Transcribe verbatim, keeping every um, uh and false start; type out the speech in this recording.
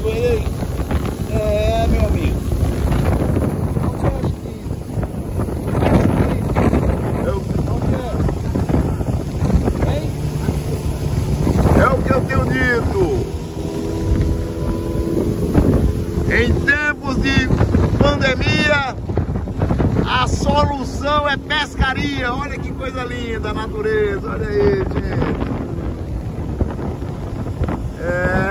ele. É, meu amigo. É o que eu tenho dito. Em tempos de pandemia, a solução é pescaria. Olha que coisa linda a natureza. Olha aí, gente. É.